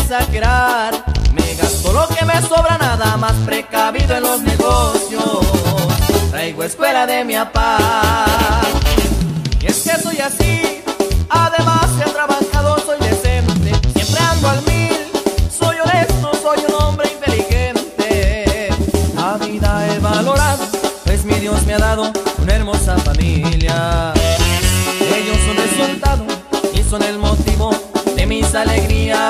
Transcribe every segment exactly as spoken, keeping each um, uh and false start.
exagerar. Me gasto lo que me sobra, nada más precavido en los negocios. Traigo escuela de mi papá. Y es que soy así, además he trabajado, soy decente, siempre ando al mil, soy honesto, soy un hombre inteligente. La vida he valorado, pues mi Dios me ha dado una hermosa familia. Ellos son resultado y son el motivo de mis alegrías.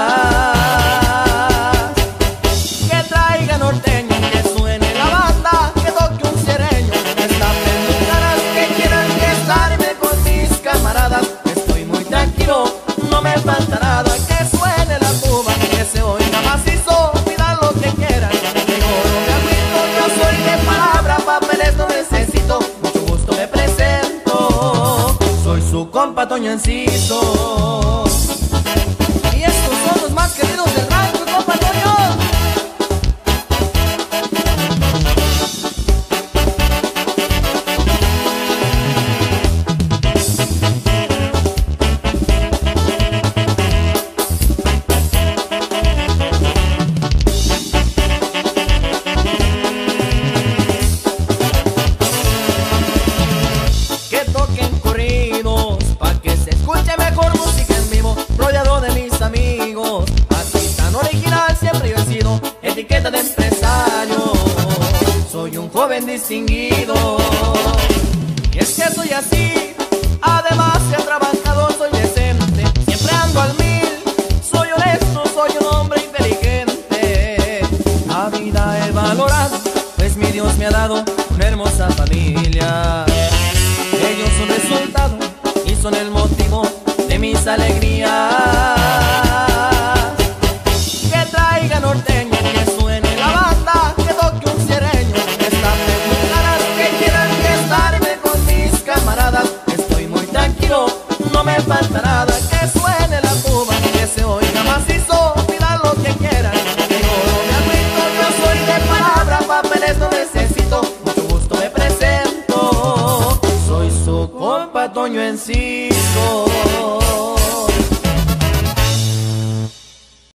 Que traiga norteño, que suene la banda, que toque un sierreño, que estapen mis caras, que quieran estarme con mis camaradas. Estoy muy tranquilo, no me falta nada, que suene la tuba, que se oiga macizo, pidan lo que quieran. Tengo lo que agüito, yo soy de palabra, papeles no necesito, mucho gusto me presento, soy su compa Toño Enciso. Y estos son los más queridos del rancho, compa Toño. Que toquen corridos, pa' que se escuche mejor música en vivo, rodeado de mis amigos. Así tan original siempre yo he sido, etiqueta de empresario. Soy un joven distinguido. Y es que soy así, además he trabajado, soy decente, siempre ando al mil, soy honesto, soy un hombre inteligente. La vida he valorado, pues mi Dios me ha dado una hermosa familia. Ellos son resultado y son el motivo de mis alegrías.